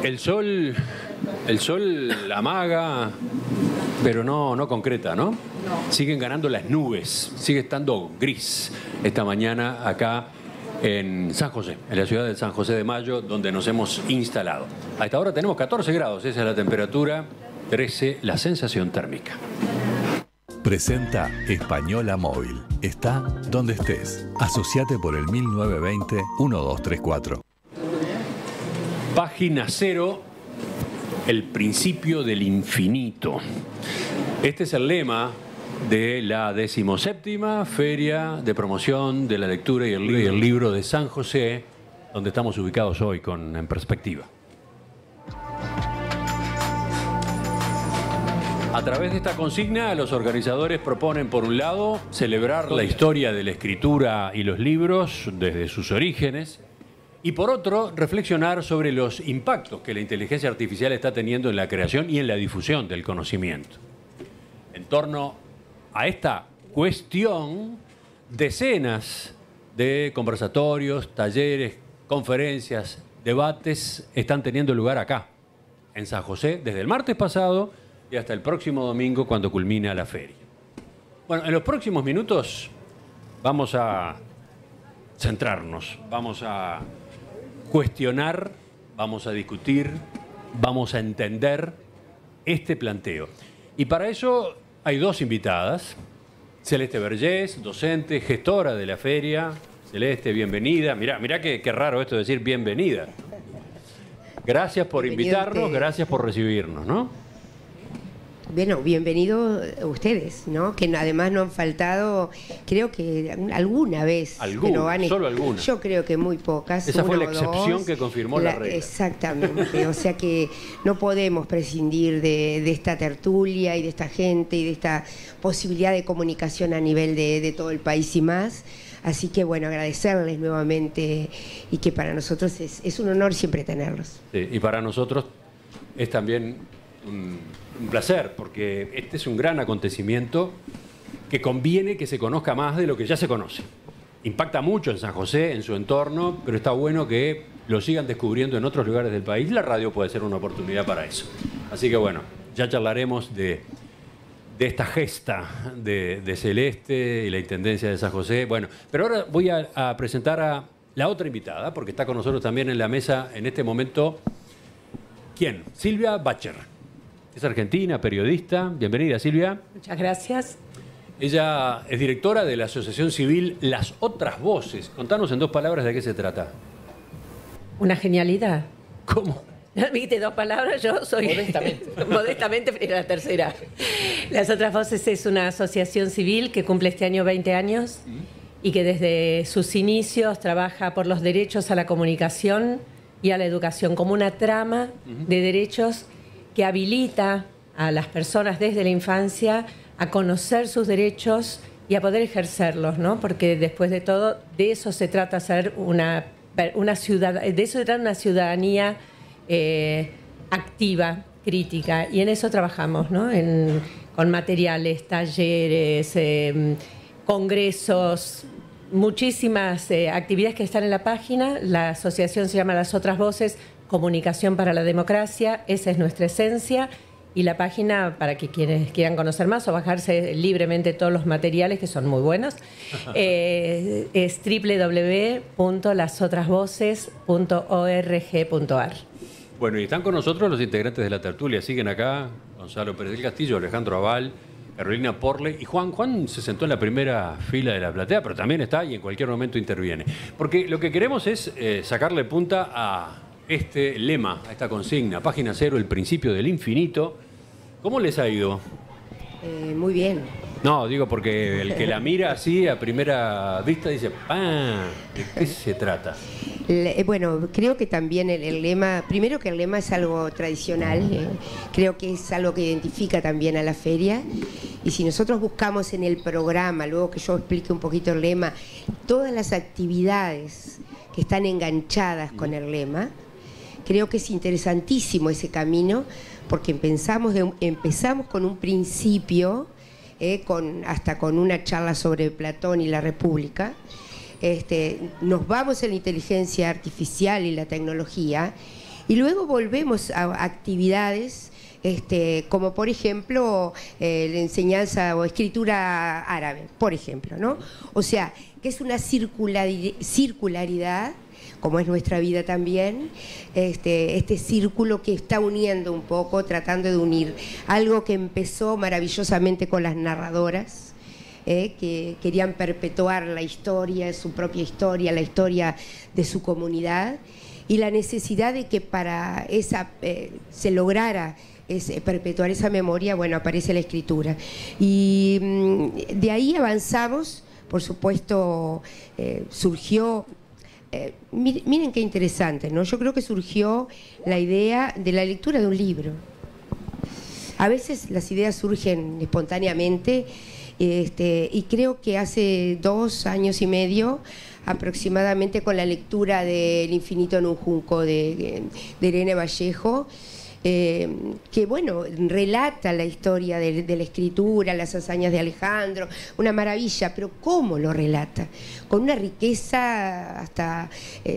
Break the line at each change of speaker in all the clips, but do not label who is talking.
El sol amaga, pero no concreta, ¿no? Siguen ganando las nubes, sigue estando gris esta mañana acá en San José, en la ciudad de San José de Mayo, donde nos hemos instalado. A esta hora tenemos 14 grados, esa es la temperatura, 13 la sensación térmica.
Presenta Española Móvil. Está donde estés. Asociate por el 1920-1234.
Página 0, el principio del infinito. Este es el lema de la 17ª Feria de Promoción de la Lectura y el Libro de San José, donde estamos ubicados hoy En Perspectiva. A través de esta consigna, los organizadores proponen, por un lado, celebrar la historia de la escritura y los libros desde sus orígenes, y por otro, reflexionar sobre los impactos que la inteligencia artificial está teniendo en la creación y en la difusión del conocimiento. En torno a esta cuestión, decenas de conversatorios, talleres, conferencias, debates están teniendo lugar acá, en San José, desde el martes pasado y hasta el próximo domingo, cuando culmina la feria. Bueno, en los próximos minutos vamos a centrarnos, vamos a cuestionar, vamos a discutir, vamos a entender este planteo. Y para eso hay dos invitadas. Celeste Vergés, docente, gestora de la feria. Celeste, bienvenida. Mirá qué raro esto de decir bienvenida. Gracias por invitarnos, gracias por recibirnos, ¿no?
Bueno, bienvenido a ustedes, ¿no? Que además no han faltado, creo que alguna vez.
Solo algunas.
Yo creo que muy pocas.
Esa fue la excepción que confirmó la regla.
Exactamente. O sea que no podemos prescindir de esta tertulia y de esta gente y de esta posibilidad de comunicación a nivel de todo el país y más. Así que, bueno, agradecerles nuevamente y que para nosotros es un honor siempre tenerlos.
Sí, y para nosotros es también un placer, porque este es un gran acontecimiento que conviene que se conozca más de lo que ya se conoce. Impacta mucho en San José, en su entorno, pero está bueno que lo sigan descubriendo en otros lugares del país. La radio puede ser una oportunidad para eso. Así que bueno, ya charlaremos de esta gesta de Celeste y la Intendencia de San José. Bueno, pero ahora voy a presentar a la otra invitada, porque está con nosotros también en la mesa en este momento. ¿Quién? Silvia Bacher. Es argentina, periodista. Bienvenida, Silvia.
Muchas gracias.
Ella es directora de la asociación civil Las Otras Voces. Contanos en 2 palabras de qué se trata.
Una genialidad.
¿Cómo?
Viste 2 palabras, yo soy...
Modestamente.
Modestamente, pero la tercera. Las Otras Voces es una asociación civil que cumple este año 20 años y que desde sus inicios trabaja por los derechos a la comunicación y a la educación como una trama de derechos que habilita a las personas desde la infancia a conocer sus derechos y a poder ejercerlos, ¿no? Porque después de todo, de eso se trata ser una ciudadanía activa, crítica, y en eso trabajamos, ¿no? Con materiales, talleres, congresos, muchísimas actividades que están en la página. La asociación se llama Las Otras Voces, Comunicación para la Democracia, esa es nuestra esencia, y la página, para que quienes quieran conocer más o bajarse libremente todos los materiales, que son muy buenos, es www.lasotrasvoces.org.ar.
Bueno, y están con nosotros los integrantes de la tertulia. Siguen acá Gonzalo Pérez del Castillo, Alejandro Aval, Carolina Porle y Juan. Juan se sentó en la primera fila de la platea, pero también está y en cualquier momento interviene. Porque lo que queremos es sacarle punta a este lema, a esta consigna, página 0, el principio del infinito. ¿Cómo les ha ido?
Muy bien.
No, digo porque el que la mira así a primera vista dice, ¡pam! ¿De qué se trata?
Bueno, creo que también el lema, primero que el lema es algo tradicional, creo que es algo que identifica también a la feria, y si nosotros buscamos en el programa, luego que yo explique un poquito el lema, todas las actividades que están enganchadas con el lema, creo que es interesantísimo ese camino, porque empezamos con un principio, hasta con una charla sobre Platón y la República. Nos vamos en la inteligencia artificial y la tecnología, Y luego volvemos a actividades como por ejemplo la enseñanza o escritura árabe, por ejemplo, ¿no? O sea, que es una circularidad, como es nuestra vida también, este círculo que está uniendo un poco, tratando de unir algo que empezó maravillosamente con las narradoras, que querían perpetuar la historia, su propia historia, la historia de su comunidad, y la necesidad de que para esa se lograra perpetuar esa memoria, bueno, aparece la escritura. Y de ahí avanzamos, por supuesto, surgió, miren qué interesante, ¿no? Yo creo que surgió la idea de la lectura de un libro. A veces las ideas surgen espontáneamente, y creo que hace 2 años y medio aproximadamente, con la lectura de El infinito en un junco de Irene Vallejo, que bueno, relata la historia de la escritura, las hazañas de Alejandro, una maravilla, pero ¿cómo lo relata? Con una riqueza hasta,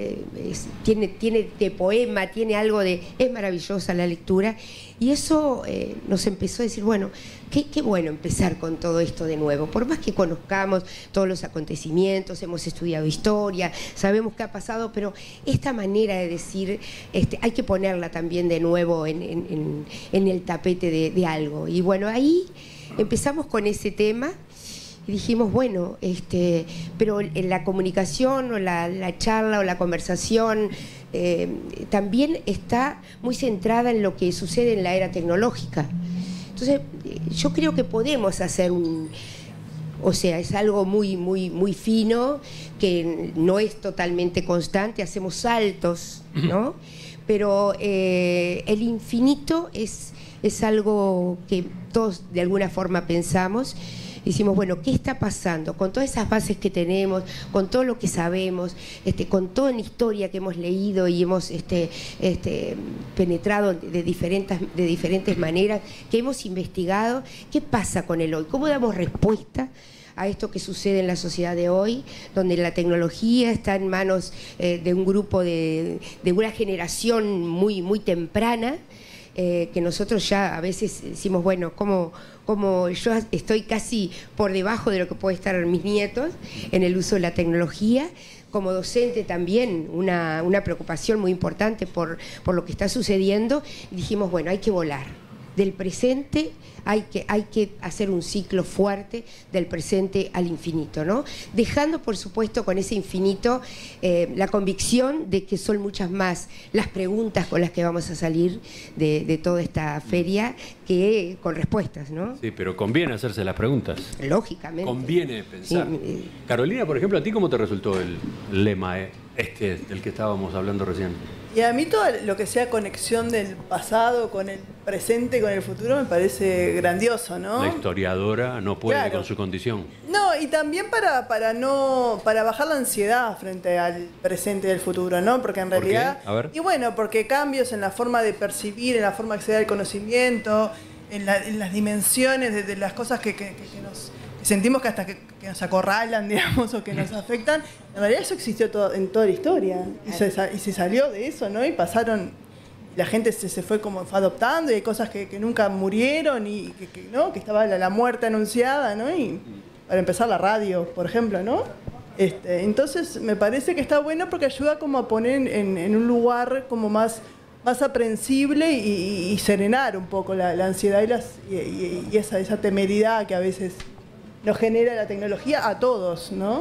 tiene de poema, tiene algo de, es maravillosa la lectura, y eso nos empezó a decir, bueno, qué bueno empezar con todo esto de nuevo, por más que conozcamos todos los acontecimientos, hemos estudiado historia, sabemos qué ha pasado, pero esta manera de decir, hay que ponerla también de nuevo en el tapete de algo. Y bueno, ahí empezamos con ese tema y dijimos, bueno, pero en la comunicación o la charla o la conversación también está muy centrada en lo que sucede en la era tecnológica. Entonces, yo creo que podemos hacer o sea, es algo muy fino, que no es totalmente constante, hacemos saltos, ¿no? Pero el infinito es algo que todos de alguna forma pensamos. Decimos, bueno, ¿qué está pasando? Con todas esas bases que tenemos, con todo lo que sabemos, con toda la historia que hemos leído y hemos penetrado de diferentes maneras, que hemos investigado, ¿qué pasa con el hoy? ¿Cómo damos respuesta a esto que sucede en la sociedad de hoy, donde la tecnología está en manos de un grupo de una generación muy temprana, que nosotros ya a veces decimos, bueno, como yo estoy casi por debajo de lo que puede estar mis nietos en el uso de la tecnología, como docente también una preocupación muy importante por lo que está sucediendo, y dijimos, bueno, hay que volar. Del presente hay que hacer un ciclo fuerte del presente al infinito, ¿no? Dejando, por supuesto, con ese infinito la convicción de que son muchas más las preguntas con las que vamos a salir de toda esta feria que con respuestas, ¿no?
Sí, pero conviene hacerse las preguntas.
Lógicamente.
Conviene pensar.
Sí.
Carolina, por ejemplo, ¿a ti cómo te resultó el lema del que estábamos hablando recién?
Y a mí todo lo que sea conexión del pasado con el presente, con el futuro, me parece grandioso, ¿no?
La historiadora no puede, claro, con su condición.
No, y también para bajar la ansiedad frente al presente y al futuro, ¿no? Porque en realidad...
¿Por qué? A ver.
Y bueno, porque cambios en la forma de percibir, en la forma de acceder al conocimiento, en las dimensiones de las cosas que nos... sentimos que hasta que nos acorralan, digamos, o que nos afectan. En realidad eso existió en toda la historia. Y se salió de eso, ¿no? Y pasaron, la gente se fue adoptando, y hay cosas que nunca murieron, y ¿no? Que estaba la muerte anunciada, ¿no? Y para empezar la radio, por ejemplo, ¿no? Entonces me parece que está bueno porque ayuda como a poner en un lugar como más aprensible y serenar un poco la ansiedad y esa temeridad que a veces nos genera la tecnología a todos, ¿no?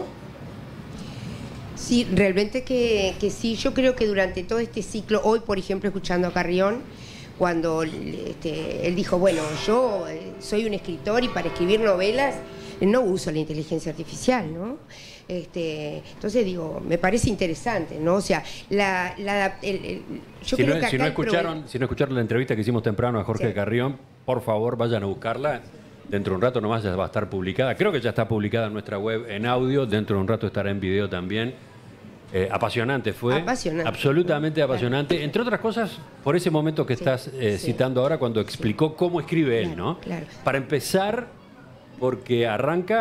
Sí, realmente que sí. Yo creo que durante todo este ciclo, hoy por ejemplo escuchando a Carrión, cuando él dijo, bueno, yo soy un escritor y para escribir novelas no uso la inteligencia artificial, ¿no? Entonces digo, me parece interesante, ¿no? O sea, yo creo que
si no escucharon la entrevista que hicimos temprano a Jorge Carrión, por favor vayan a buscarla. Dentro de un rato nomás ya va a estar publicada. Creo que ya está publicada en nuestra web en audio. Dentro de un rato estará en video también. Apasionante fue.
Apasionante.
Absolutamente apasionante. Entre otras cosas, por ese momento que estás citando ahora, cuando explicó cómo escribe él, ¿no?
Claro.
Para empezar, porque arranca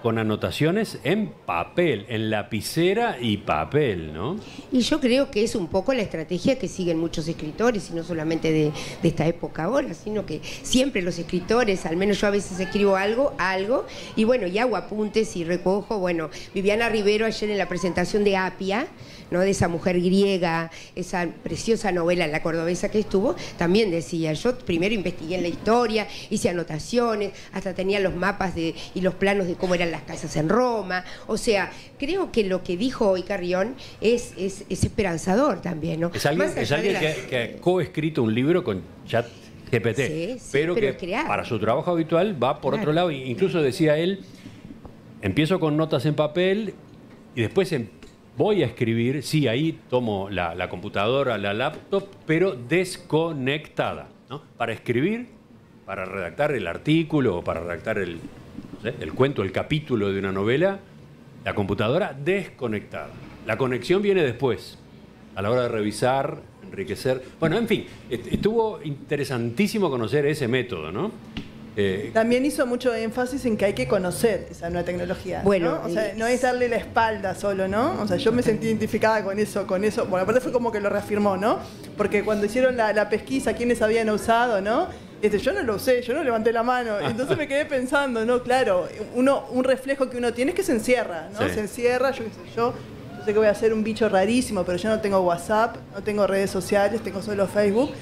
con anotaciones en papel, en lapicera y papel, ¿no?
Y yo creo que es un poco la estrategia que siguen muchos escritores, y no solamente de esta época ahora, sino que siempre los escritores, al menos yo a veces escribo algo, y bueno, y hago apuntes y recojo. Bueno, Viviana Rivero ayer en la presentación de Apia, ¿no?, de esa mujer griega, esa preciosa novela, La Cordobesa, que estuvo, también decía, yo primero investigué en la historia, hice anotaciones, hasta tenía los mapas y los planos de cómo eran las casas en Roma. O sea, creo que lo que dijo hoy Carrión es esperanzador también, ¿no?
Es alguien que ha coescrito un libro con ChatGPT,
sí,
pero que para su trabajo habitual va por otro lado. Incluso decía él, empiezo con notas en papel y después voy a escribir, sí, ahí tomo la computadora, la laptop, pero desconectada, ¿no? Para escribir, para redactar el artículo o para redactar el cuento, el capítulo de una novela, la computadora desconectada. La conexión viene después, a la hora de revisar, enriquecer. Bueno, en fin, estuvo interesantísimo conocer ese método, ¿no?
También hizo mucho énfasis en que hay que conocer esa nueva tecnología.
Bueno,
¿no? O sea, no es darle la espalda solo, ¿no? O sea, yo me sentí identificada con eso. Bueno, aparte fue como que lo reafirmó, ¿no? Porque cuando hicieron la pesquisa, quiénes habían usado, ¿no? Yo no lo usé, yo no levanté la mano. Entonces me quedé pensando, ¿no? Claro, un reflejo que uno tiene es que se encierra, ¿no? Sí. Se encierra, yo sé que voy a ser un bicho rarísimo, pero yo no tengo WhatsApp, no tengo redes sociales, tengo solo Facebook.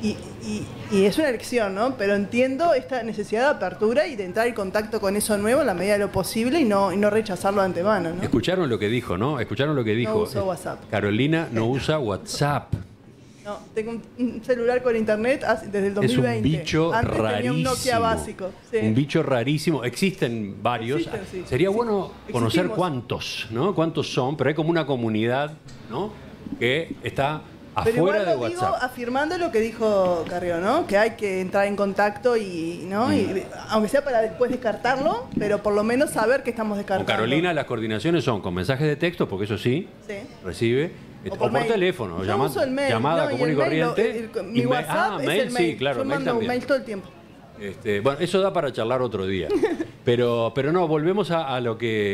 Y es una elección, ¿no? Pero entiendo esta necesidad de apertura y de entrar en contacto con eso nuevo en la medida de lo posible y no rechazarlo de antemano, ¿no?
Escucharon lo que dijo, ¿no? Escucharon lo que dijo.
No uso WhatsApp.
Carolina no usa WhatsApp.
No, tengo un celular con internet desde el 2020.
Es un bicho
Antes
rarísimo.
Tenía un Nokia básico. Sí.
Un bicho rarísimo. Existen varios.
Sí.
Sería bueno conocer
Existimos.
cuántos, ¿no? Cuántos son, pero hay como una comunidad, ¿no?, que está
pero
afuera
igual
de
lo
WhatsApp.
digo afirmando lo que dijo Carrión, ¿no? Que hay que entrar en contacto ¿no? Y, aunque sea para después descartarlo, pero por lo menos saber que estamos descartando.
Con Carolina las coordinaciones son con mensajes de texto, porque eso sí. Recibe. O por teléfono, llamada común y corriente.
Mi WhatsApp es
mail,
el mail.
Sí, claro,
yo mando un mail todo el tiempo.
Bueno, eso da para charlar otro día. pero no, volvemos a lo que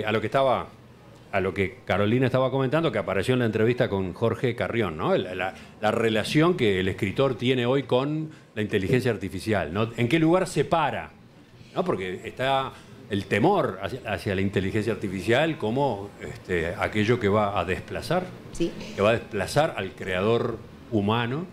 Carolina estaba comentando, que apareció en la entrevista con Jorge Carrión, ¿no? La relación que el escritor tiene hoy con la inteligencia artificial, ¿no? ¿En qué lugar se para? ¿No? Porque está el temor hacia la inteligencia artificial como aquello que va a desplazar, que va a desplazar al creador humano.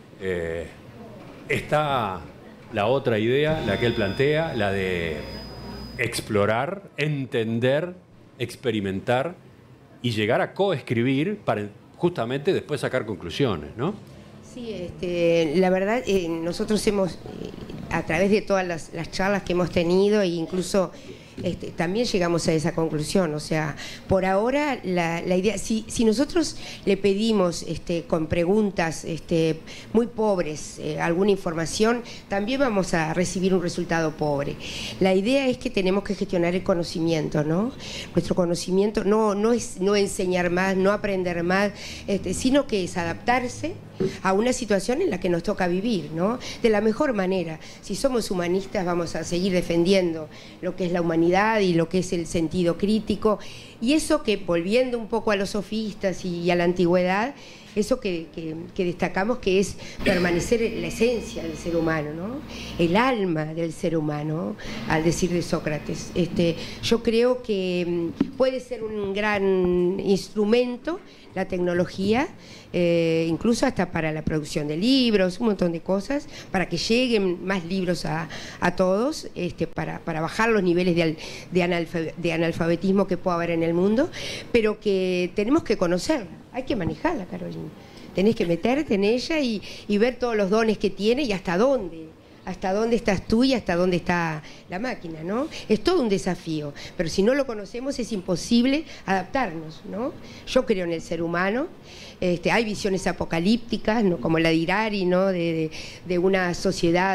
Está la otra idea, la que él plantea, la de explorar, entender, experimentar y llegar a coescribir para justamente después sacar conclusiones, ¿no?
Sí, la verdad, nosotros hemos, a través de todas las charlas que hemos tenido, e incluso también llegamos a esa conclusión. O sea, por ahora la idea, si nosotros le pedimos con preguntas muy pobres alguna información, también vamos a recibir un resultado pobre. La idea es que tenemos que gestionar el conocimiento, ¿no? Nuestro conocimiento no es no enseñar más, no aprender más, sino que es adaptarse a una situación en la que nos toca vivir, ¿no? De la mejor manera. Si somos humanistas, vamos a seguir defendiendo lo que es la humanidad y lo que es el sentido crítico. Y eso que, volviendo un poco a los sofistas y a la antigüedad, eso que destacamos, que es permanecer en la esencia del ser humano, ¿no? El alma del ser humano, al decir de Sócrates. Yo creo que puede ser un gran instrumento la tecnología, incluso hasta para la producción de libros, un montón de cosas, para que lleguen más libros a todos, para bajar los niveles de analfabetismo que pueda haber en el mundo, pero que tenemos que conocerla, hay que manejarla, Carolina. Tenés que meterte en ella y ver todos los dones que tiene y hasta dónde estás tú y hasta dónde está la máquina, ¿no? Es todo un desafío, pero si no lo conocemos es imposible adaptarnos, ¿no? Yo creo en el ser humano. Hay visiones apocalípticas, ¿no?, como la de Hirari, ¿no?, de una sociedad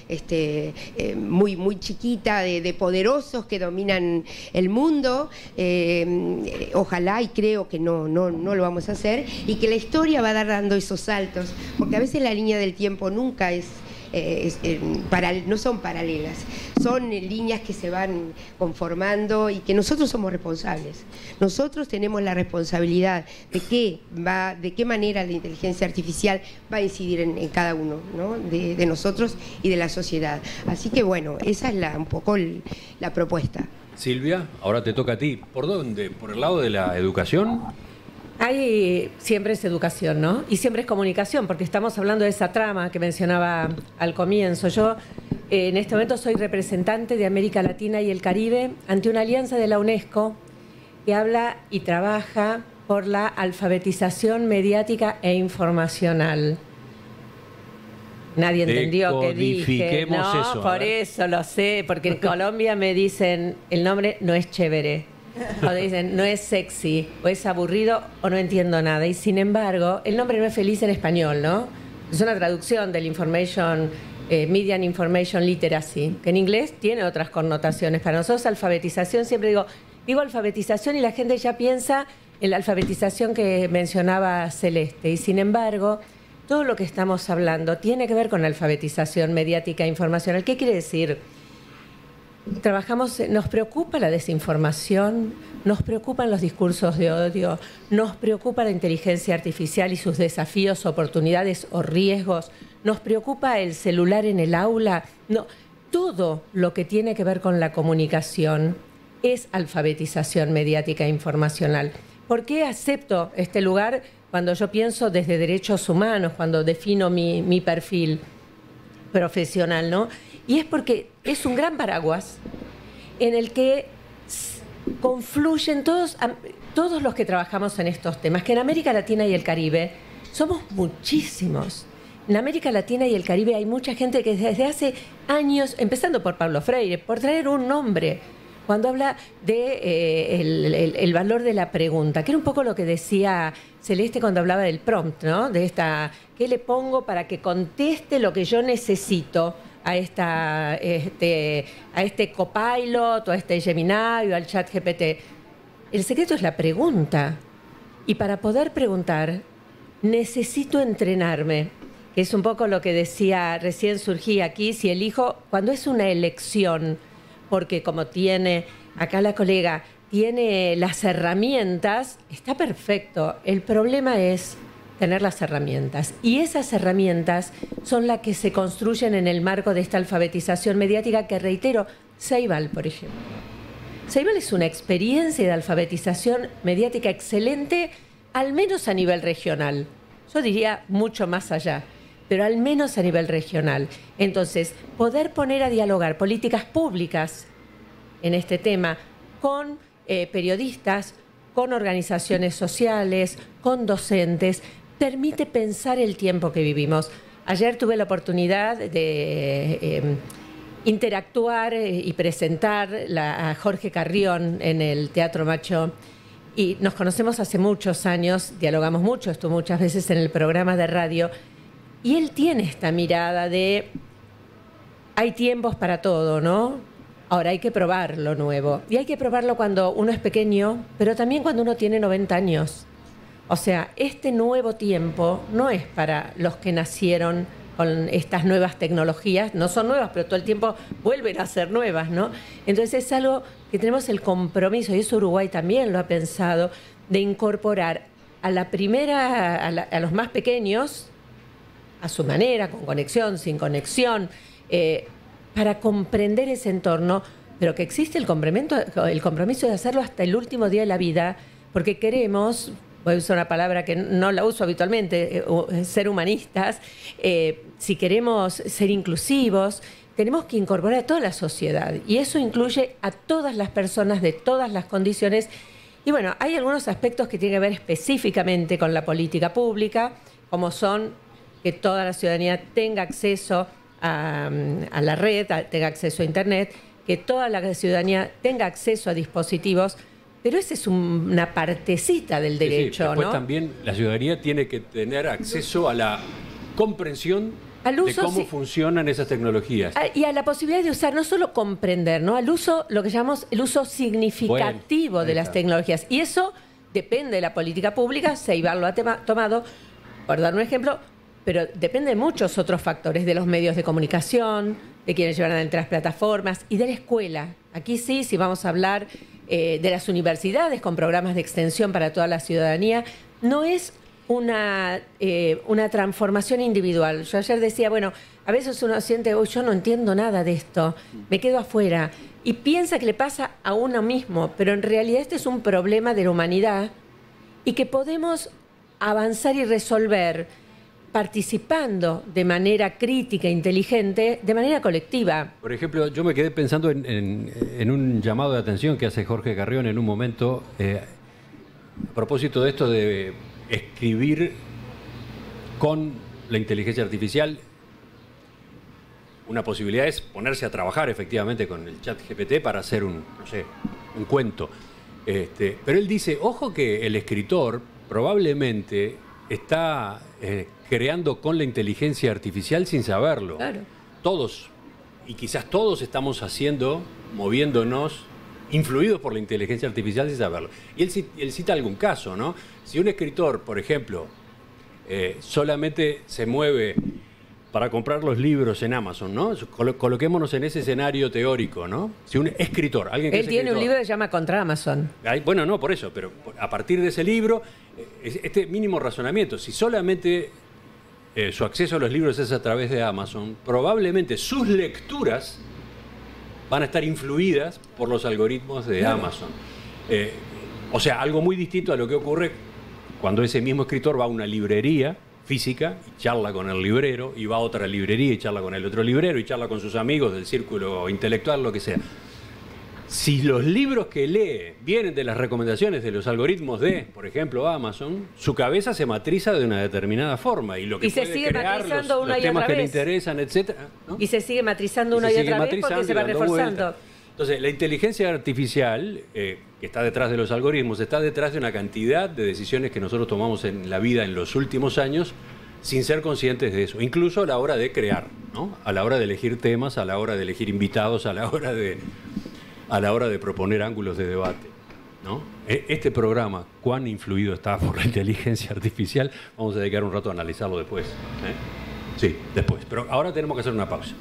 muy chiquita, de poderosos que dominan el mundo. Ojalá, y creo que no lo vamos a hacer, y que la historia va a dar dando esos saltos, porque a veces la línea del tiempo nunca es no son paralelas, son líneas que se van conformando y que nosotros somos responsables. Nosotros tenemos la responsabilidad de qué manera la inteligencia artificial va a incidir en cada uno, ¿no? de nosotros y de la sociedad. Así que bueno, esa es un poco la propuesta.
Silvia, ahora te toca a ti. ¿Por dónde? ¿Por el lado de la educación?
Siempre es educación, ¿no? Y siempre es comunicación, porque estamos hablando de esa trama que mencionaba al comienzo. Yo en este momento soy representante de América Latina y el Caribe ante una alianza de la UNESCO que habla y trabaja por la alfabetización mediática e informacional. Nadie entendió qué dije. No,
eso,
por eso lo sé, porque en Colombia me dicen el nombre no es chévere, o dicen no es sexy, o es aburrido, o no entiendo nada. Y sin embargo, el nombre no es feliz en español, ¿no? Es una traducción del Media and Information Literacy, que en inglés tiene otras connotaciones. Para nosotros alfabetización, siempre digo alfabetización y la gente ya piensa en la alfabetización que mencionaba Celeste. Y sin embargo, todo lo que estamos hablando tiene que ver con la alfabetización mediática e informacional. ¿Qué quiere decir? Nos preocupa la desinformación, nos preocupan los discursos de odio, nos preocupa la inteligencia artificial y sus desafíos, oportunidades o riesgos, nos preocupa el celular en el aula. No, todo lo que tiene que ver con la comunicación es alfabetización mediática e informacional. ¿Por qué acepto este lugar cuando yo pienso desde derechos humanos, cuando defino mi perfil profesional, ¿no? Y es porque es un gran paraguas en el que confluyen todos los que trabajamos en estos temas, que en América Latina y el Caribe somos muchísimos. En América Latina y el Caribe hay mucha gente que desde hace años, empezando por Pablo Freire, por traer un nombre, cuando habla de el valor de la pregunta, que era un poco lo que decía Celeste cuando hablaba del prompt, ¿no? De ¿qué le pongo para que conteste lo que yo necesito a este Copilot o a este Gemini o al chat GPT? El secreto es la pregunta. Y para poder preguntar, necesito entrenarme. Que es un poco lo que decía, recién surgía aquí, si elijo, cuando es una elección, porque como tiene acá la colega, tiene las herramientas, está perfecto. El problema es tener las herramientas. Y esas herramientas son las que se construyen en el marco de esta alfabetización mediática que, reitero, Ceibal, por ejemplo. Ceibal es una experiencia de alfabetización mediática excelente, al menos a nivel regional. Yo diría mucho más allá, pero al menos a nivel regional. Entonces, poder poner a dialogar políticas públicas en este tema con periodistas, con organizaciones sociales, con docentes, permite pensar el tiempo que vivimos. Ayer tuve la oportunidad de interactuar y presentar a Jorge Carrión en el Teatro Macho. Y nos conocemos hace muchos años, dialogamos mucho, estuvo muchas veces en el programa de radio. Y él tiene esta mirada de hay tiempos para todo, ¿no? Ahora hay que probar lo nuevo. Y hay que probarlo cuando uno es pequeño, pero también cuando uno tiene 90 años. O sea, este nuevo tiempo no es para los que nacieron con estas nuevas tecnologías. No son nuevas, pero todo el tiempo vuelven a ser nuevas, ¿no? Entonces es algo que tenemos el compromiso, y eso Uruguay también lo ha pensado, de incorporar a los más pequeños, a su manera, con conexión, sin conexión, para comprender ese entorno, pero que existe el compromiso de hacerlo hasta el último día de la vida, porque queremos, voy a usar una palabra que no la uso habitualmente, ser humanistas, si queremos ser inclusivos, tenemos que incorporar a toda la sociedad, y eso incluye a todas las personas de todas las condiciones. Y bueno, hay algunos aspectos que tienen que ver específicamente con la política pública, como son que toda la ciudadanía tenga acceso a la red, tenga acceso a Internet, que toda la ciudadanía tenga acceso a dispositivos, pero esa es una partecita del derecho,
después,
¿no?
También la ciudadanía tiene que tener acceso a la comprensión de cómo funcionan esas tecnologías.
Y a la posibilidad de usar, no solo comprender, ¿no? Al uso, lo que llamamos el uso significativo de las tecnologías. Y eso depende de la política pública. Ceibal lo ha tomado, por dar un ejemplo, pero depende de muchos otros factores, de los medios de comunicación, de quienes llevan adelante las plataformas y de la escuela. Aquí sí, si vamos a hablar de las universidades con programas de extensión para toda la ciudadanía, no es una transformación individual. Yo ayer decía, bueno, a veces uno siente, yo no entiendo nada de esto, me quedo afuera, y piensa que le pasa a uno mismo, pero en realidad este es un problema de la humanidad y que podemos avanzar y resolver participando de manera crítica, inteligente, de manera colectiva.
Por ejemplo, yo me quedé pensando en un llamado de atención que hace Jorge Carrión en un momento, a propósito de esto de escribir con la inteligencia artificial. Una posibilidad es ponerse a trabajar efectivamente con el chat GPT para hacer un cuento. Pero él dice, ojo que el escritor probablemente está creando con la inteligencia artificial sin saberlo.
Claro.
Todos, y quizás todos estamos moviéndonos, influidos por la inteligencia artificial sin saberlo. Y él cita algún caso, ¿no? Si un escritor, por ejemplo, solamente se mueve para comprar los libros en Amazon, ¿no? Coloquémonos en ese escenario teórico, ¿no? Si un escritor, alguien que
él tiene un libro que se llama Contra Amazon.
Bueno, no, por eso, pero a partir de ese libro, este mínimo razonamiento, si solamente su acceso a los libros es a través de Amazon, probablemente sus lecturas van a estar influidas por los algoritmos de Amazon. O sea, algo muy distinto a lo que ocurre cuando ese mismo escritor va a una librería física y charla con el librero, y va a otra librería y charla con el otro librero, y charla con sus amigos del círculo intelectual, lo que sea. Si los libros que lee vienen de las recomendaciones de los algoritmos de, por ejemplo, Amazon, su cabeza se matriza de una determinada forma, y lo que puede
se sigue
crear
matrizando
los
una y
temas
otra
que le
vez.
interesan, etcétera, ¿no?
Y se sigue matrizando una y otra vez porque se va reforzando.
Entonces, la inteligencia artificial, que está detrás de los algoritmos, está detrás de una cantidad de decisiones que nosotros tomamos en la vida en los últimos años sin ser conscientes de eso, incluso a la hora de crear, ¿no? A la hora de elegir temas, a la hora de elegir invitados, a la hora de proponer ángulos de debate, ¿no? Este programa, cuán influido está por la inteligencia artificial, vamos a dedicar un rato a analizarlo después. Sí, después. Pero ahora tenemos que hacer una pausa.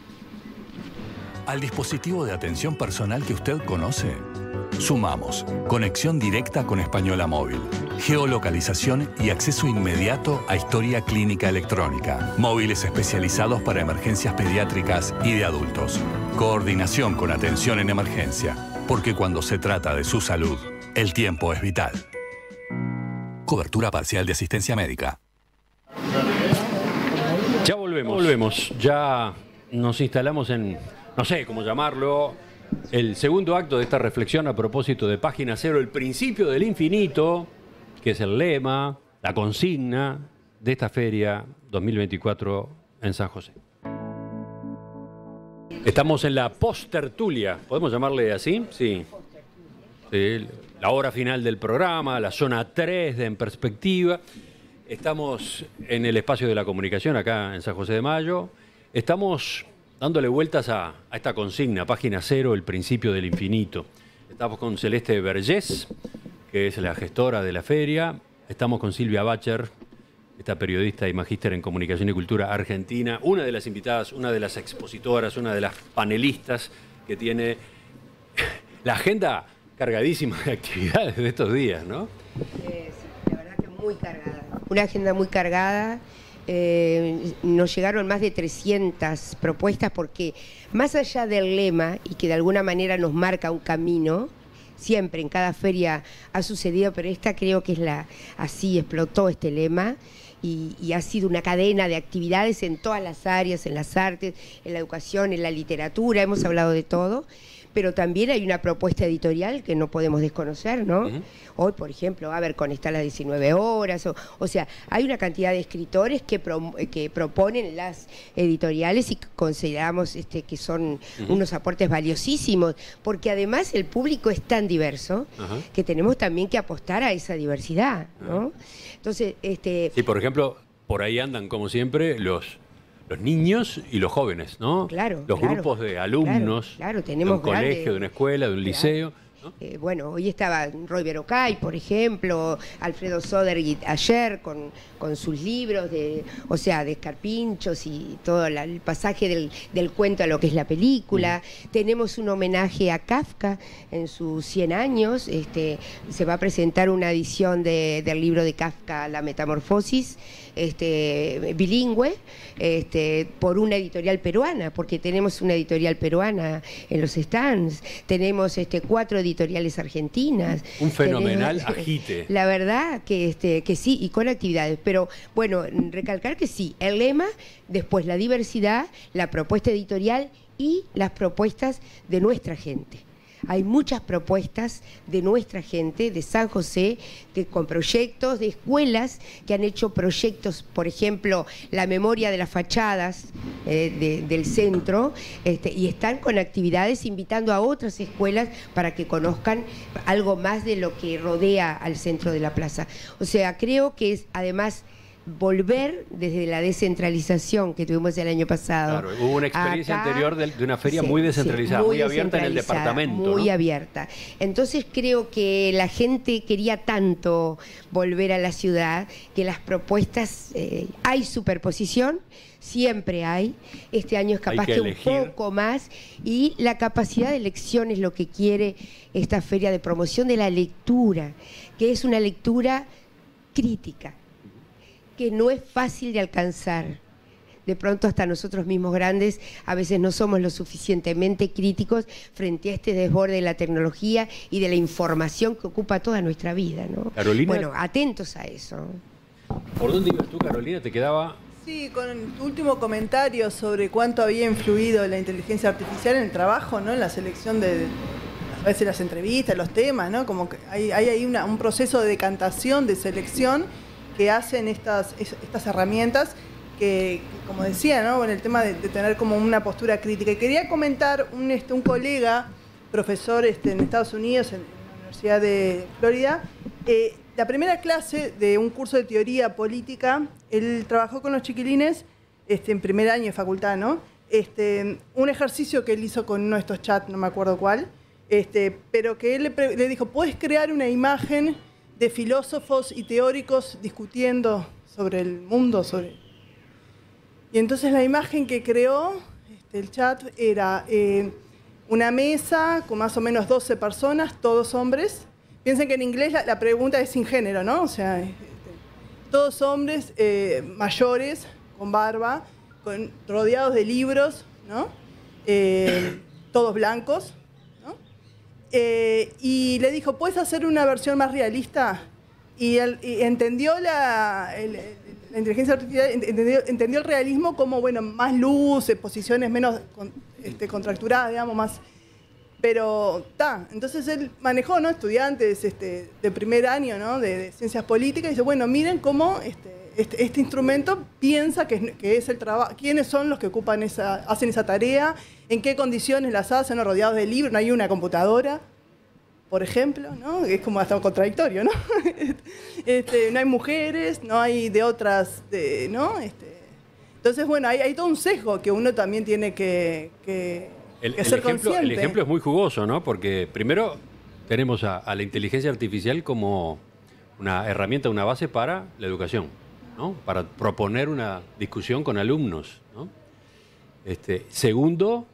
Al dispositivo de atención personal que usted conoce, sumamos conexión directa con Española Móvil, geolocalización y acceso inmediato a historia clínica electrónica, móviles especializados para emergencias pediátricas y de adultos, coordinación con atención en emergencia, porque cuando se trata de su salud, el tiempo es vital. Cobertura parcial de asistencia médica.
Ya volvemos. Ya nos instalamos en, no sé cómo llamarlo, el segundo acto de esta reflexión a propósito de Página Cero, el principio del infinito, que es el lema, la consigna de esta feria 2024 en San José. Estamos en la post-tertulia, ¿podemos llamarle así? Sí. La hora final del programa, la zona 3 de En Perspectiva. Estamos en el espacio de la comunicación acá en San José de Mayo. Estamos dándole vueltas a esta consigna, Página Cero, el principio del infinito. Estamos con Celeste Vergés, que es la gestora de la feria. Estamos con Silvia Bacher, esta periodista y magíster en comunicación y cultura argentina, una de las invitadas, una de las expositoras, una de las panelistas que tiene la agenda cargadísima de actividades de estos días, ¿no?
Sí, la verdad que muy cargada. Una agenda muy cargada. Nos llegaron más de 300 propuestas porque más allá del lema y que de alguna manera nos marca un camino, siempre en cada feria ha sucedido, pero esta creo que es así explotó este lema y ha sido una cadena de actividades en todas las áreas, en las artes, en la educación, en la literatura, hemos hablado de todo. Pero también hay una propuesta editorial que no podemos desconocer, ¿no? Hoy, por ejemplo, va a haber con esta las 19 horas, o sea, hay una cantidad de escritores que proponen las editoriales y que consideramos que son unos aportes valiosísimos, porque además el público es tan diverso que tenemos también que apostar a esa diversidad, ¿no? Entonces,
Sí, por ejemplo, por ahí andan, como siempre, los niños y los jóvenes, ¿no?
Claro.
Los grupos de alumnos
tenemos
de un colegio, de una escuela, de un liceo, ¿no?
Bueno, hoy estaba Roy Berocay, por ejemplo, Alfredo Sodergit ayer con sus libros de escarpinchos y todo el pasaje del cuento a lo que es la película. Tenemos un homenaje a Kafka en sus 100 años. Se va a presentar una edición del libro de Kafka, La Metamorfosis, bilingüe, por una editorial peruana, porque tenemos una editorial peruana en los stands, tenemos 4 editoriales argentinas.
Un fenomenal agite.
La verdad que sí, y con actividades. Pero bueno, recalcar que sí, el lema, después la diversidad, la propuesta editorial y las propuestas de nuestra gente. Hay muchas propuestas de nuestra gente, de San José, con proyectos, de escuelas que han hecho proyectos, por ejemplo, la memoria de las fachadas del centro, y están con actividades invitando a otras escuelas para que conozcan algo más de lo que rodea al centro de la plaza. O sea, creo que es además volver desde la descentralización que tuvimos el año pasado.
Claro, hubo una experiencia anterior de una feria muy descentralizada, muy abierta en el departamento.
Muy abierta. Entonces creo que la gente quería tanto volver a la ciudad que las propuestas, hay superposición, siempre hay. Este año es capaz que un poco más, y la capacidad de elección es lo que quiere esta feria de promoción de la lectura, que es una lectura crítica, que no es fácil de alcanzar. De pronto hasta nosotros mismos grandes a veces no somos lo suficientemente críticos frente a este desborde de la tecnología y de la información que ocupa toda nuestra vida, ¿no?
Carolina,
bueno, atentos a eso.
¿Por dónde ibas tú, Carolina? ¿Te quedaba...?
Sí, con tu último comentario sobre cuánto había influido la inteligencia artificial en el trabajo, ¿no? En la selección de a veces las entrevistas, los temas, ¿no? Como que hay ahí un proceso de decantación, de selección que hacen estas herramientas que, como decía, ¿no? En el tema de tener como una postura crítica. Y quería comentar un colega, profesor en Estados Unidos, en la Universidad de Florida, la primera clase de un curso de teoría política, él trabajó con los chiquilines en primer año de facultad, ¿no? Un ejercicio que él hizo con uno de estos chats, no me acuerdo cuál, pero que él le dijo, ¿puedes crear una imagen de filósofos y teóricos discutiendo sobre el mundo? Y entonces la imagen que creó el chat era una mesa con más o menos 12 personas, todos hombres. Piensen que en inglés la pregunta es sin género, ¿no? O sea, todos hombres mayores, con barba, rodeados de libros, ¿no? Todos blancos. Y le dijo, ¿puedes hacer una versión más realista? Y entendió la inteligencia artificial, entendió el realismo como, bueno, más luz, posiciones menos contracturadas, digamos, más. Pero, entonces él manejó, ¿no? Estudiantes de primer año, ¿no? de ciencias políticas, y dice, bueno, miren cómo este instrumento piensa que es el trabajo, quiénes son los que hacen esa tarea, en qué condiciones las hacen, ¿no? Rodeados de libros, no hay una computadora, por ejemplo, ¿no? Es como hasta contradictorio, ¿no? No hay mujeres, no hay de otras, ¿no? Entonces, bueno, hay todo un sesgo que uno también tiene que ser consciente.
El ejemplo es muy jugoso, ¿no? Porque primero tenemos a la inteligencia artificial como una herramienta, una base para la educación, ¿no? Para proponer una discusión con alumnos, ¿no? Segundo,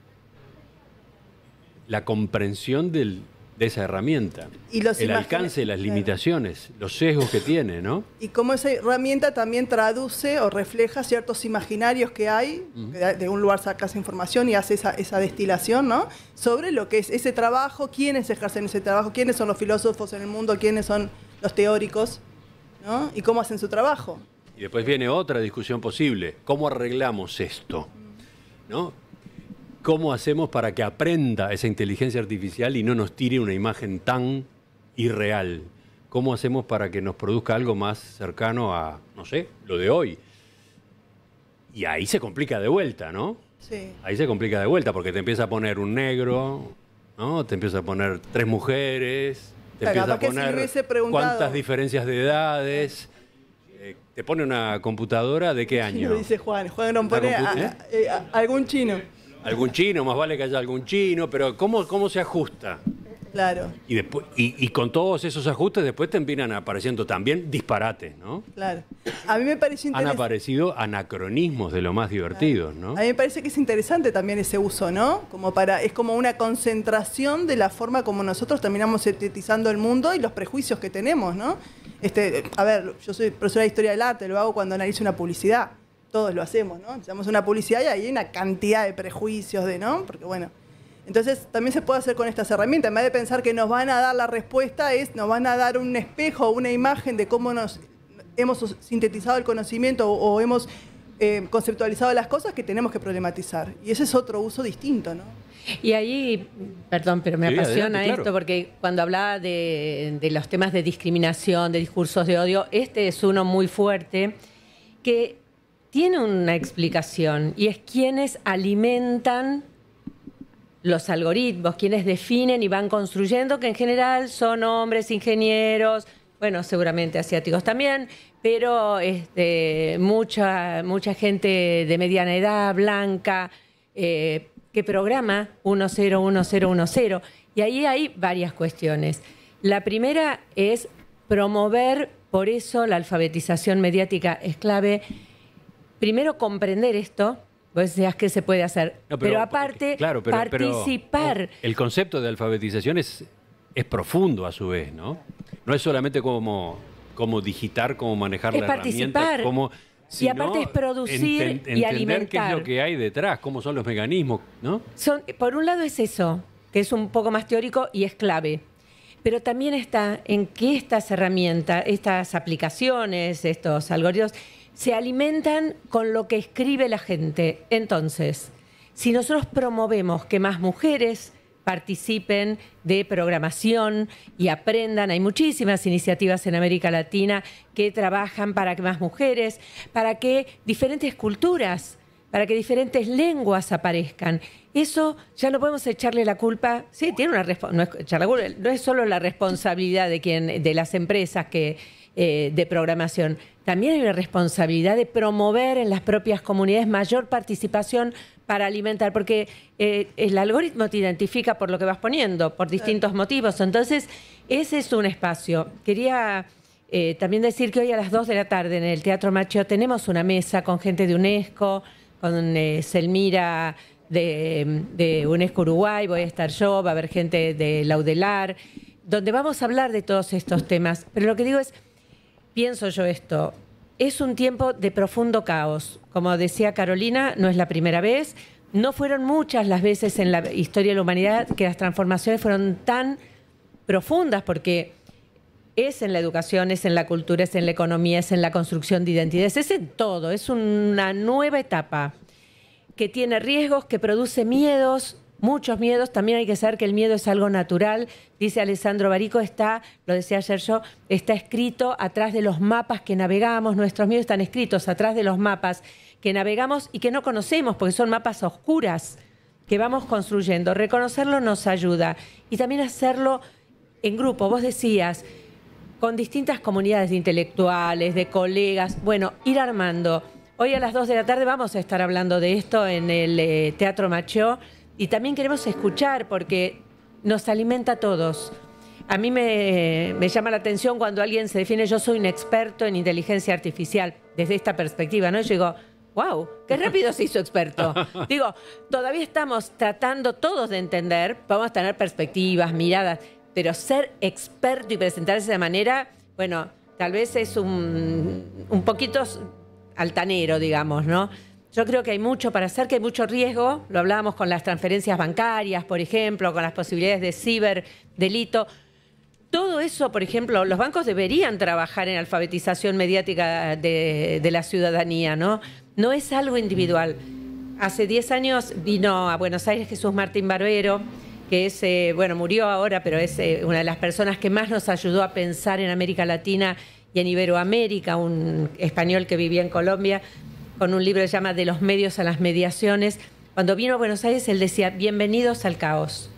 la comprensión de esa herramienta,
y
el alcance, las limitaciones, los sesgos que tiene, ¿no?
Y cómo esa herramienta también traduce o refleja ciertos imaginarios que hay, que de un lugar sacas información y hace esa destilación, ¿no? Sobre lo que es ese trabajo, quiénes ejercen ese trabajo, quiénes son los filósofos en el mundo, quiénes son los teóricos, ¿no? Y cómo hacen su trabajo.
Y después viene otra discusión posible. ¿Cómo arreglamos esto? ¿No? ¿Cómo hacemos para que aprenda esa inteligencia artificial y no nos tire una imagen tan irreal? ¿Cómo hacemos para que nos produzca algo más cercano a, no sé, lo de hoy? Y ahí se complica de vuelta, ¿no?
Sí.
Ahí se complica de vuelta porque te empieza a poner un negro, ¿no? Te empieza a poner 3 mujeres, te empieza a poner cuántas diferencias de edades. Te pone una computadora, ¿de qué año?
Lo dice Juan. Juan nos pone algún chino.
Algún chino, más vale que haya algún chino, pero ¿cómo se ajusta?
Claro.
Y, después, y con todos esos ajustes después terminan apareciendo también disparates, ¿no?
Claro. A mí me pareció
Han aparecido anacronismos de lo más divertidos, ¿no?
A mí me parece que es interesante también ese uso, ¿no? Es como una concentración de la forma como nosotros terminamos sintetizando el mundo y los prejuicios que tenemos, ¿no? A ver, yo soy profesora de historia del arte, lo hago cuando analizo una publicidad. Todos lo hacemos, ¿no? Hacemos una publicidad y ahí hay una cantidad de prejuicios, ¿no? Porque bueno. Entonces, también se puede hacer con estas herramientas. En vez de pensar que nos van a dar la respuesta, nos van a dar un espejo, una imagen de cómo nos hemos sintetizado el conocimiento o hemos conceptualizado las cosas que tenemos que problematizar. Y ese es otro uso distinto, ¿no?
Y ahí, perdón, pero me apasiona
adelante,
esto, porque cuando hablaba de los temas de discriminación, de discursos de odio, este es uno muy fuerte que tiene una explicación, y es quienes alimentan los algoritmos, quienes definen y van construyendo, que en general son hombres, ingenieros, bueno, seguramente asiáticos también, pero mucha gente de mediana edad, blanca, que programa 101010. Y ahí hay varias cuestiones. La primera es promover, por eso la alfabetización mediática es clave. Primero, comprender esto. Vos decías que se puede hacer. No, pero aparte, participar.
Pero el concepto de alfabetización es profundo a su vez, ¿no? No es solamente cómo digitar, cómo manejar la herramienta,
y aparte es producir y alimentar.
Qué es lo que hay detrás, cómo son los mecanismos, ¿no?
Por un lado es eso, que es un poco más teórico y es clave. Pero también está en que estas herramientas, estas aplicaciones, estos algoritmos, se alimentan con lo que escribe la gente. Entonces, si nosotros promovemos que más mujeres participen de programación y aprendan, hay muchísimas iniciativas en América Latina que trabajan para que más mujeres, para que diferentes culturas, para que diferentes lenguas aparezcan. Eso ya no podemos echarle la culpa. Sí, tiene no es solo la responsabilidad de las empresas de programación. También hay una responsabilidad de promover en las propias comunidades mayor participación para alimentar, porque el algoritmo te identifica por lo que vas poniendo, por distintos motivos. Entonces, ese es un espacio. Quería también decir que hoy a las 2 de la tarde en el Teatro Macheo tenemos una mesa con gente de UNESCO, con Selmira de UNESCO Uruguay, voy a estar yo, va a haber gente de Laudelar, donde vamos a hablar de todos estos temas. Pero lo que digo es, pienso yo esto, es un tiempo de profundo caos. Como decía Carolina, no es la primera vez. No fueron muchas las veces en la historia de la humanidad que las transformaciones fueron tan profundas, porque es en la educación, es en la cultura, es en la economía, es en la construcción de identidades, es en todo. Es una nueva etapa que tiene riesgos, que produce miedos, muchos miedos. También hay que saber que el miedo es algo natural. Dice Alessandro Barico, lo decía ayer yo, está escrito atrás de los mapas que navegamos. Nuestros miedos están escritos atrás de los mapas que navegamos y que no conocemos, porque son mapas oscuras que vamos construyendo. Reconocerlo nos ayuda. Y también hacerlo en grupo. Vos decías, con distintas comunidades de intelectuales, de colegas. Bueno, ir armando. Hoy a las 2 de la tarde vamos a estar hablando de esto en el Teatro Macheo. Y también queremos escuchar, porque nos alimenta a todos. A mí me llama la atención cuando alguien se define, yo soy un experto en inteligencia artificial, desde esta perspectiva, ¿no? Yo digo, wow, qué rápido se hizo experto. Digo, todavía estamos tratando todos de entender, podemos tener perspectivas, miradas, pero ser experto y presentarse de manera, bueno, tal vez es un poquito altanero, digamos, ¿no? Yo creo que hay mucho para hacer, que hay mucho riesgo. Lo hablábamos con las transferencias bancarias, por ejemplo, con las posibilidades de ciberdelito. Todo eso, por ejemplo, los bancos deberían trabajar en alfabetización mediática de la ciudadanía, ¿no? No es algo individual. Hace 10 años vino a Buenos Aires Jesús Martín Barbero, que es, murió ahora, pero es una de las personas que más nos ayudó a pensar en América Latina y en Iberoamérica, un español que vivía en Colombia, con un libro que se llama De los medios a las mediaciones. Cuando vino a Buenos Aires, él decía, bienvenidos al caos.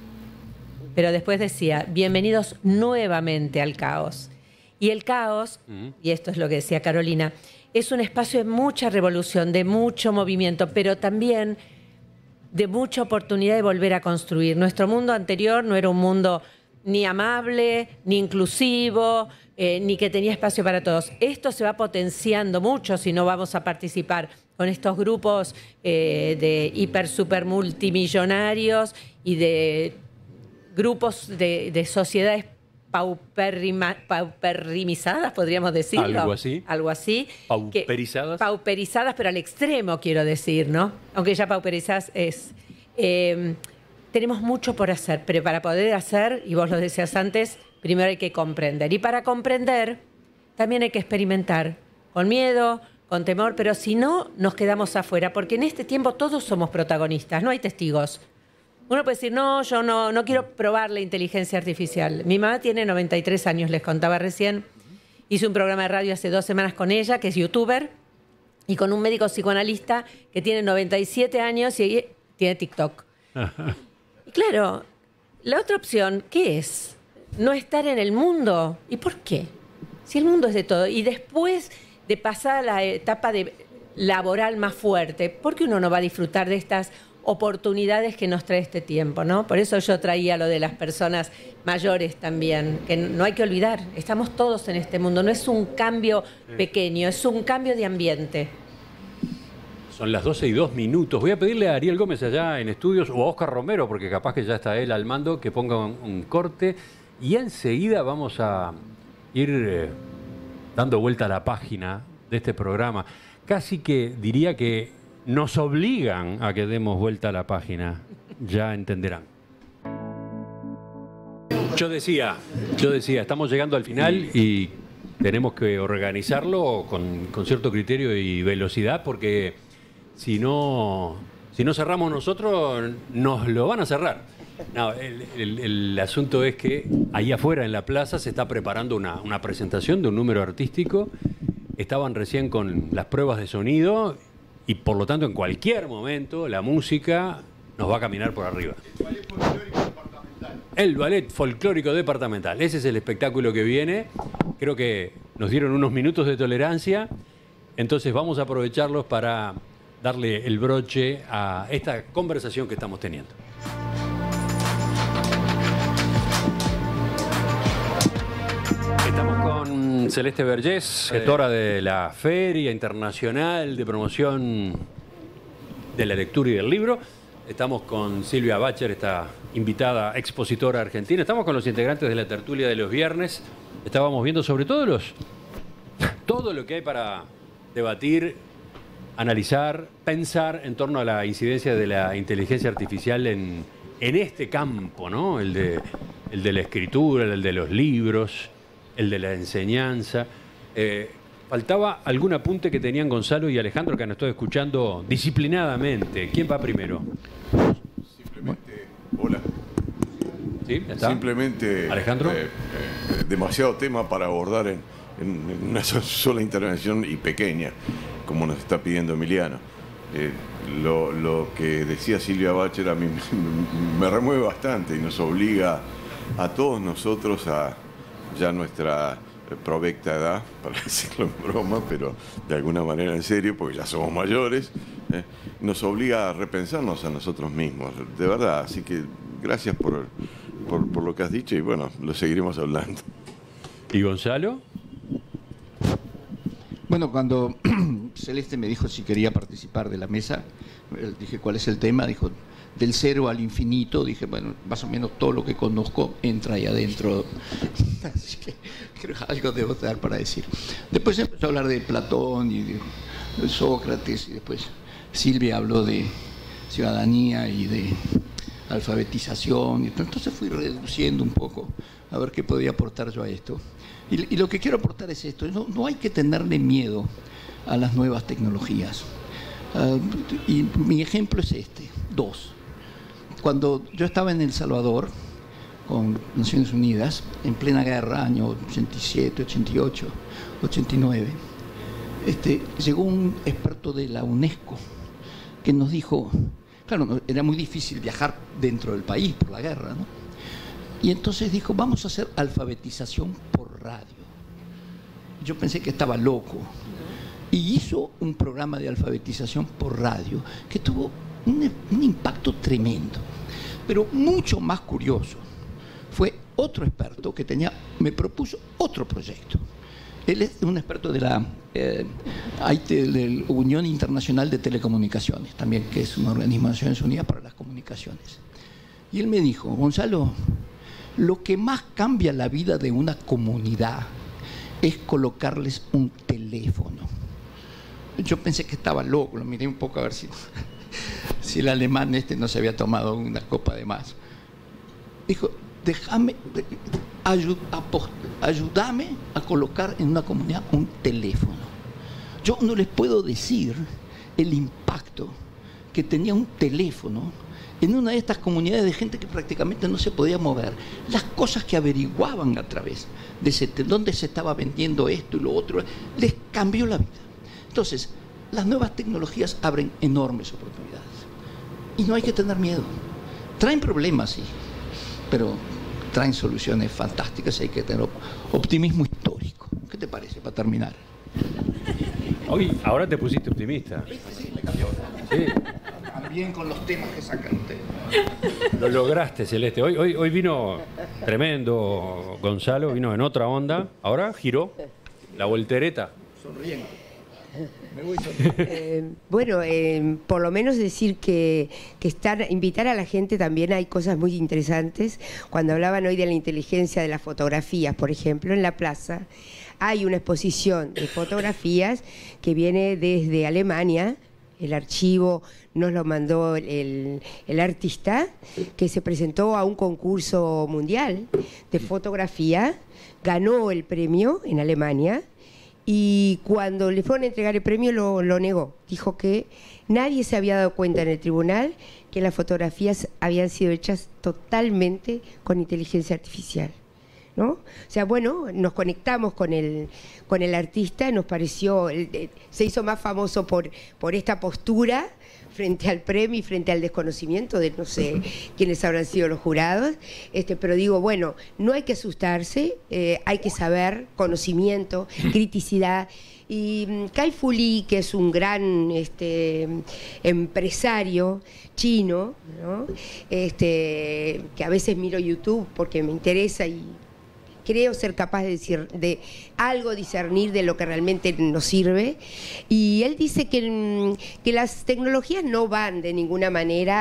Pero después decía, bienvenidos nuevamente al caos. Y el caos, y esto es lo que decía Carolina, es un espacio de mucha revolución, de mucho movimiento, pero también de mucha oportunidad de volver a construir. Nuestro mundo anterior no era un mundo ni amable, ni inclusivo, ni que tenía espacio para todos. Esto se va potenciando mucho si no vamos a participar con estos grupos de hiper, super multimillonarios y de grupos de sociedades pauperrimizadas, podríamos decirlo.
Algo así.
Algo así.
Pauperizadas.
Pauperizadas, pero al extremo, quiero decir, ¿no? Aunque ya pauperizadas es... tenemos mucho por hacer, pero para poder hacer, y vos lo decías antes, primero hay que comprender. Y para comprender, también hay que experimentar, con miedo, con temor, pero si no, nos quedamos afuera, porque en este tiempo todos somos protagonistas, no hay testigos. Uno puede decir, no, yo no quiero probar la inteligencia artificial. Mi mamá tiene 93 años, les contaba recién. Hice un programa de radio hace 2 semanas con ella, que es youtuber, y con un médico psicoanalista que tiene 97 años y tiene TikTok. Y claro, la otra opción, ¿qué es? No estar en el mundo. ¿Y por qué? Si el mundo es de todo. Y después de pasar a la etapa laboral más fuerte, ¿por qué uno no va a disfrutar de estas oportunidades que nos trae este tiempo, ¿no? Por eso yo traía lo de las personas mayores también, que no hay que olvidar, estamos todos en este mundo, no es un cambio pequeño, es un cambio de ambiente.
Son las 12:02. Voy a pedirle a Ariel Gómez allá en estudios, o a Oscar Romero, porque capaz que ya está él al mando, que ponga un corte, y enseguida vamos a ir dando vuelta a la página de este programa. Casi que diría que nos obligan a que demos vuelta a la página, ya entenderán. Yo decía, estamos llegando al final y tenemos que organizarlo con cierto criterio y velocidad, porque si no cerramos nosotros, nos lo van a cerrar. No, el asunto es que ahí afuera en la plaza se está preparando una presentación de un número artístico. Estaban recién con las pruebas de sonido y por lo tanto en cualquier momento la música nos va a caminar por arriba. El ballet folclórico departamental. Ese es el espectáculo que viene. Creo que nos dieron unos minutos de tolerancia, entonces vamos a aprovecharlos para darle el broche a esta conversación que estamos teniendo. Estamos con Celeste Vergés, gestora de la Feria Internacional de Promoción de la Lectura y del Libro. Estamos con Silvia Bacher, esta invitada expositora argentina. Estamos con los integrantes de la tertulia de los viernes. Estábamos viendo sobre todo lo que hay para debatir, analizar, pensar en torno a la incidencia de la inteligencia artificial en este campo, ¿no? El de la escritura, el de los libros, el de la enseñanza. Faltaba algún apunte que tenían Gonzalo y Alejandro, que nos estoy escuchando disciplinadamente. ¿Quién va primero?
Simplemente, hola.
¿Sí? ¿Está?
Simplemente,
Alejandro.
Demasiado tema para abordar en una sola intervención y pequeña, como nos está pidiendo Emiliano. Lo que decía Silvia Bacher a mí me remueve bastante y nos obliga a todos nosotros a ya nuestra provecta edad, para decirlo en broma, pero de alguna manera en serio, porque ya somos mayores, nos obliga a repensarnos a nosotros mismos, de verdad. Así que gracias por lo que has dicho y bueno, lo seguiremos hablando.
¿Y Gonzalo?
Bueno, cuando Celeste me dijo si quería participar de la mesa, dije, ¿cuál es el tema? Dijo, del cero al infinito. Dije, bueno, más o menos todo lo que conozco entra ahí adentro. Así que creo que algo debo dar para decir. Después empezó a hablar de Platón y de Sócrates, y después Silvia habló de ciudadanía y de alfabetización. Y entonces fui reduciendo un poco a ver qué podía aportar yo a esto. Y lo que quiero aportar es esto: no hay que tenerle miedo a las nuevas tecnologías. Y mi ejemplo es este, 2. Cuando yo estaba en El Salvador con Naciones Unidas, en plena guerra, año 87, 88, 89, llegó un experto de la UNESCO que nos dijo, claro, era muy difícil viajar dentro del país por la guerra, ¿no? Y entonces dijo, vamos a hacer alfabetización por radio. Yo pensé que estaba loco. Y hizo un programa de alfabetización por radio que tuvo un impacto tremendo. Pero mucho más curioso fue otro experto que me propuso otro proyecto. Él es un experto de la Unión Internacional de Telecomunicaciones, también, que es un organismo de Naciones Unidas para las comunicaciones. Y él me dijo: Gonzalo, lo que más cambia la vida de una comunidad es colocarles un teléfono. Yo pensé que estaba loco, lo miré un poco a ver si el alemán no se había tomado una copa de más. Dijo: ayúdame a colocar en una comunidad un teléfono. Yo no les puedo decir el impacto que tenía un teléfono en una de estas comunidades de gente que prácticamente no se podía mover. Las cosas que averiguaban a través de dónde se estaba vendiendo esto y lo otro, les cambió la vida. Entonces, las nuevas tecnologías abren enormes oportunidades. Y no hay que tener miedo. Traen problemas, sí, pero traen soluciones fantásticas y hay que tener optimismo histórico. ¿Qué te parece, para terminar?
Ahora te pusiste optimista.
Sí, me cambió.
Sí.
También con los temas que sacan ustedes.
Lo lograste, Celeste. Hoy vino tremendo Gonzalo, vino en otra onda. Ahora giró la voltereta.
Sonriendo.
Bueno, por lo menos decir que invitar a la gente también, hay cosas muy interesantes. Cuando hablaban hoy de la inteligencia de las fotografías, por ejemplo, en la plaza hay una exposición de fotografías que viene desde Alemania. El archivo nos lo mandó el artista, que se presentó a un concurso mundial de fotografía, ganó el premio en Alemania. Y cuando le fueron a entregar el premio lo negó. Dijo que nadie se había dado cuenta en el tribunal que las fotografías habían sido hechas totalmente con inteligencia artificial, ¿no? O sea, bueno, nos conectamos con el artista, nos pareció, se hizo más famoso por esta postura frente al premio y frente al desconocimiento de no sé quiénes habrán sido los jurados, pero digo, bueno, no hay que asustarse, hay que saber, conocimiento, criticidad. Y Kai Fu Lee, que es un gran empresario chino, ¿no? Que a veces miro YouTube porque me interesa y creo ser capaz de algo discernir de lo que realmente nos sirve. Y él dice que las tecnologías no van de ninguna manera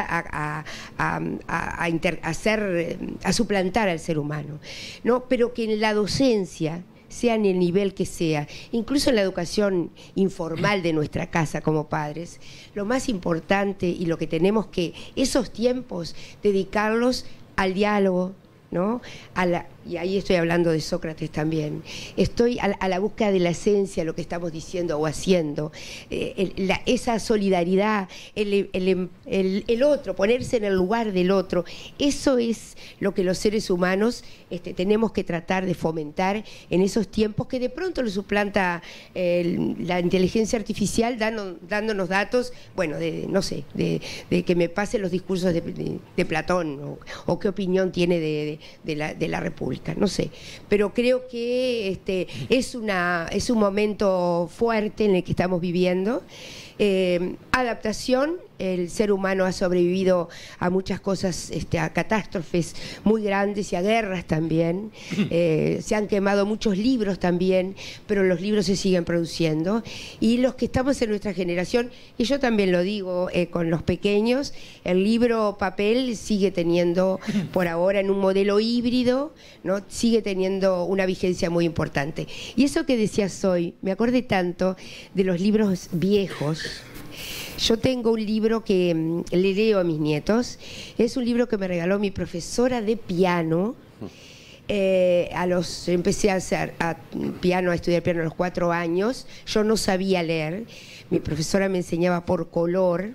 a suplantar al ser humano, ¿no? Pero que en la docencia, sea en el nivel que sea, incluso en la educación informal de nuestra casa como padres, lo más importante y lo que tenemos que, esos tiempos, dedicarlos al diálogo, ¿no? Y ahí estoy hablando de Sócrates también. Estoy a la búsqueda de la esencia, lo que estamos diciendo o haciendo, esa solidaridad, el otro, ponerse en el lugar del otro. Eso es lo que los seres humanos tenemos que tratar de fomentar en esos tiempos que de pronto lo suplanta la inteligencia artificial, dándonos datos, bueno, no sé, de que me pasen los discursos de Platón o qué opinión tiene de la República. No sé, pero creo que es un momento fuerte en el que estamos viviendo. Adaptación, el ser humano ha sobrevivido a muchas cosas, a catástrofes muy grandes y a guerras también. Se han quemado muchos libros también, pero los libros se siguen produciendo. Y los que estamos en nuestra generación, y yo también lo digo con los pequeños, el libro papel sigue teniendo, por ahora en un modelo híbrido, ¿no? Sigue teniendo una vigencia muy importante. Y eso que decías hoy, me acordé tanto de los libros viejos. Yo tengo un libro que le leo a mis nietos. Es un libro que me regaló mi profesora de piano. Empecé a estudiar piano a los 4 años. Yo no sabía leer. Mi profesora me enseñaba por color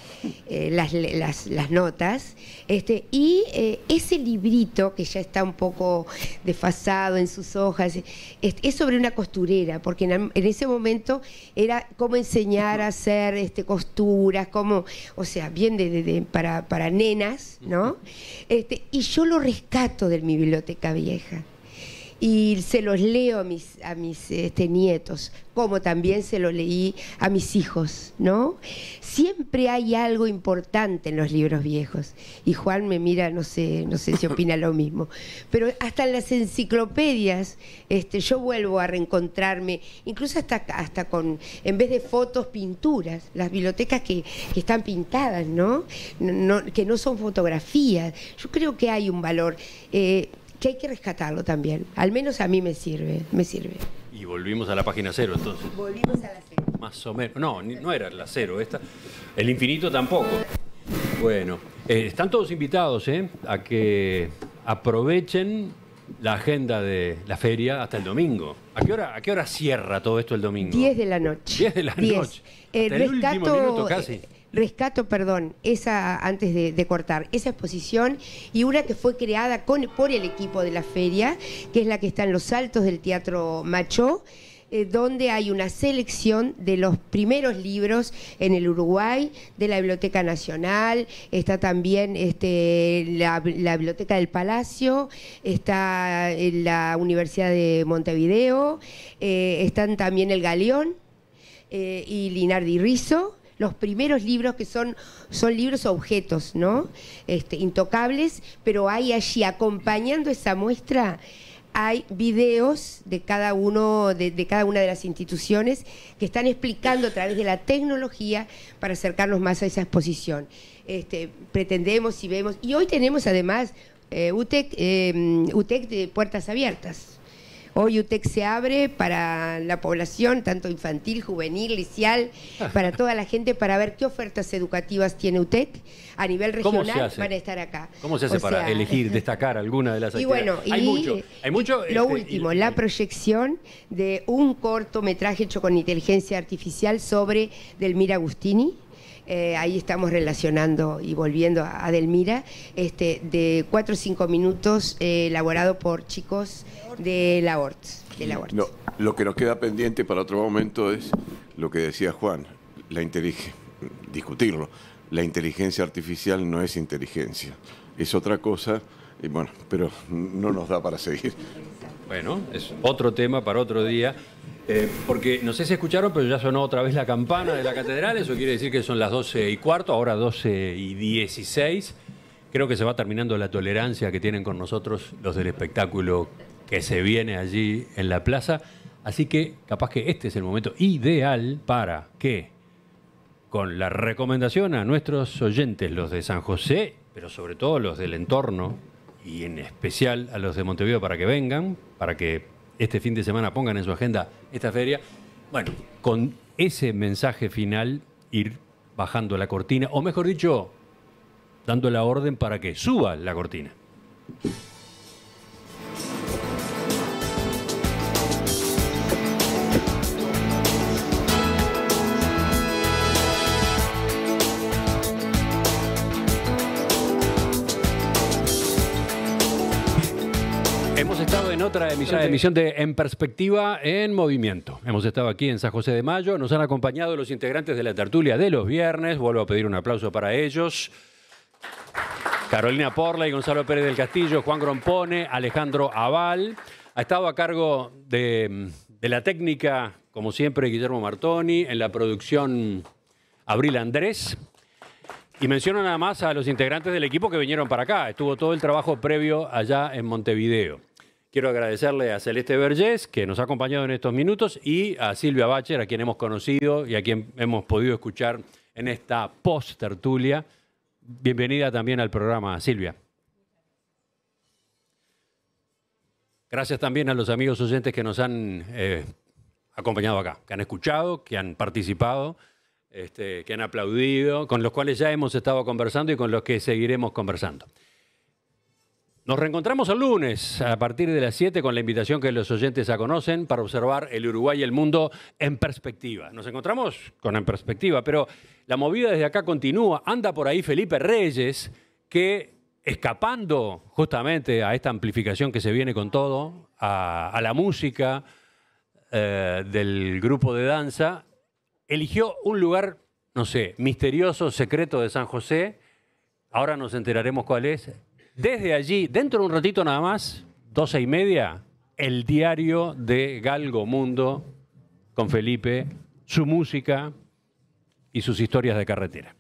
las notas. Y ese librito, que ya está un poco desfasado en sus hojas, es sobre una costurera, porque en ese momento era cómo enseñar a hacer costuras, o sea, bien para nenas, ¿no? Y yo lo rescato de mi biblioteca vieja. y se los leo a mis nietos, como también se lo leí a mis hijos, ¿no? Siempre hay algo importante en los libros viejos. Y Juan me mira, no sé si opina lo mismo. Pero hasta en las enciclopedias, yo vuelvo a reencontrarme, incluso hasta con, en vez de fotos, pinturas. Las bibliotecas que están pintadas, ¿no? Que no son fotografías. Yo creo que hay un valor que hay que rescatarlo también. Al menos a mí me sirve.
Y volvimos a la página 0, entonces.
Volvimos a la 0.
Más o menos. No, no era la 0 esta. El infinito tampoco. Bueno, están todos invitados a que aprovechen la agenda de la feria hasta el domingo. ¿A qué hora cierra todo esto el domingo?
10 de la noche.
10 de la noche. Hasta el último minuto casi.
Rescato, esa, antes de cortar, esa exposición y una que fue creada por el equipo de la feria, que es la que está en los altos del Teatro Machó, donde hay una selección de los primeros libros en el Uruguay, de la Biblioteca Nacional, está también la Biblioteca del Palacio, está la Universidad de Montevideo, están también el Galeón y Linardi Rizzo. Los primeros libros que son libros objetos, ¿no? Intocables, pero hay allí, acompañando esa muestra, hay videos de cada una de las instituciones que están explicando a través de la tecnología para acercarnos más a esa exposición. Pretendemos y vemos, y hoy tenemos además UTEC de puertas abiertas. Hoy UTEC se abre para la población, tanto infantil, juvenil, liceal, para toda la gente, para ver qué ofertas educativas tiene UTEC. A nivel regional van a estar acá.
¿Cómo se hace para elegir, destacar alguna de las actividades?
Y bueno, hay mucho. Lo último, la proyección de un cortometraje hecho con inteligencia artificial sobre Delmira Agustini. Ahí estamos relacionando y volviendo a Delmira, de 4 o 5 minutos, elaborado por chicos de la ORT.
No, lo que nos queda pendiente para otro momento es lo que decía Juan, discutirlo. La inteligencia artificial no es inteligencia, es otra cosa, y bueno, pero no nos da para seguir.
Bueno, es otro tema para otro día. Porque no sé si escucharon, pero ya sonó otra vez la campana de la catedral. Eso quiere decir que son las 12:15, ahora 12:16. Creo que se va terminando la tolerancia que tienen con nosotros los del espectáculo que se viene allí en la plaza. Así que capaz que este es el momento ideal para que, con la recomendación a nuestros oyentes, los de San José, pero sobre todo los del entorno, y en especial a los de Montevideo, para que vengan, para que este fin de semana pongan en su agenda esta feria. Bueno, con ese mensaje final, ir bajando la cortina, o mejor dicho, dando la orden para que suba la cortina. Hemos estado en otra emisión de En Perspectiva en Movimiento. Hemos estado aquí en San José de Mayo. Nos han acompañado los integrantes de la tertulia de los viernes. Vuelvo a pedir un aplauso para ellos. Carolina Porla y Gonzalo Pérez del Castillo, Juan Grompone, Alejandro Aval. Ha estado a cargo de la técnica, como siempre, Guillermo Martoni. En la producción, Abril Andrés. Y menciono nada más a los integrantes del equipo que vinieron para acá. Estuvo todo el trabajo previo allá en Montevideo. Quiero agradecerle a Celeste Vergés, que nos ha acompañado en estos minutos, y a Silvia Bacher, a quien hemos conocido y a quien hemos podido escuchar en esta post-tertulia. Bienvenida también al programa, Silvia. Gracias también a los amigos oyentes que nos han acompañado acá, que han escuchado, que han participado, que han aplaudido, con los cuales ya hemos estado conversando y con los que seguiremos conversando. Nos reencontramos el lunes a partir de las 7 con la invitación que los oyentes ya conocen para observar el Uruguay y el mundo en perspectiva. Nos encontramos con En Perspectiva, pero la movida desde acá continúa. Anda por ahí Felipe Reyes, que escapando justamente a esta amplificación que se viene con todo, a la música del grupo de danza, eligió un lugar, no sé, misterioso, secreto de San José. Ahora nos enteraremos cuál es. Desde allí, dentro de un ratito nada más, 12:30, el diario de Galgo Mundo con Felipe, su música y sus historias de carretera.